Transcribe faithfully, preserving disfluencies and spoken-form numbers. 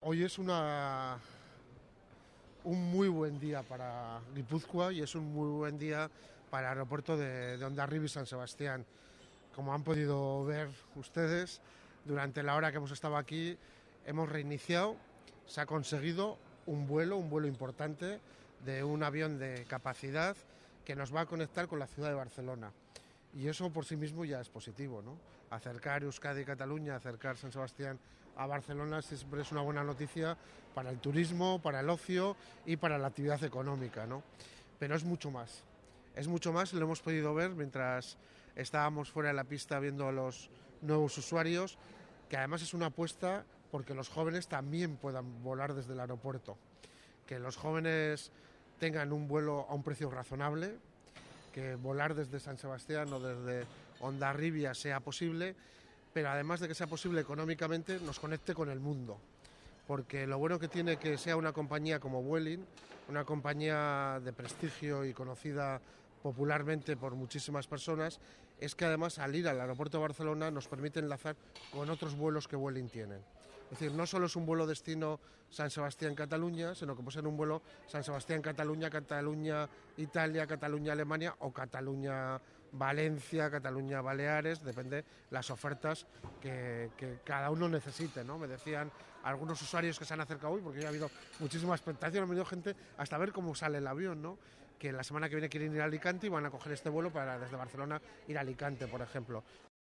Hoy es una, un muy buen día para Guipúzcoa y es un muy buen día para el aeropuerto de, de Hondarribia y San Sebastián. Como han podido ver ustedes, durante la hora que hemos estado aquí hemos reiniciado, se ha conseguido un vuelo, un vuelo importante de un avión de capacidad que nos va a conectar con la ciudad de Barcelona. Y eso por sí mismo ya es positivo, ¿no? Acercar Euskadi y Cataluña, acercar San Sebastián a Barcelona siempre es una buena noticia para el turismo, para el ocio y para la actividad económica, ¿no? Pero es mucho más. Es mucho más, lo hemos podido ver mientras estábamos fuera de la pista viendo a los nuevos usuarios, que además es una apuesta porque los jóvenes también puedan volar desde el aeropuerto. Que los jóvenes tengan un vuelo a un precio razonable, que volar desde San Sebastián o desde Hondarribia sea posible, pero además de que sea posible económicamente, nos conecte con el mundo. Porque lo bueno que tiene que sea una compañía como Vueling, una compañía de prestigio y conocida popularmente por muchísimas personas, es que además al ir al aeropuerto de Barcelona nos permite enlazar con otros vuelos que Vueling tiene. Es decir, no solo es un vuelo destino San Sebastián-Cataluña, sino que puede ser un vuelo San Sebastián-Cataluña, Cataluña-Italia, Cataluña-Alemania o Cataluña-Valencia, Cataluña-Baleares, depende las ofertas que, que cada uno necesite, ¿no? Me decían algunos usuarios que se han acercado hoy, porque ya ha habido muchísima expectación, ha venido gente hasta ver cómo sale el avión, ¿no? Que la semana que viene quieren ir a Alicante y van a coger este vuelo para desde Barcelona ir a Alicante, por ejemplo.